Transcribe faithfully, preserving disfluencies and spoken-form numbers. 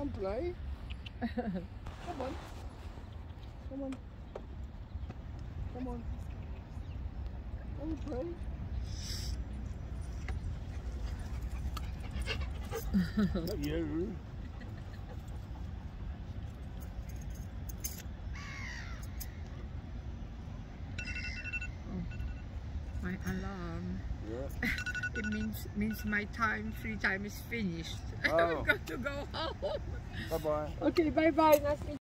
and play. Come on. Come on. Come on. Come and play. Not you. My alarm. Yeah. It means means my time, free time is finished. Oh. I've got to go home. Bye bye. Okay, bye bye. Nice meeting you.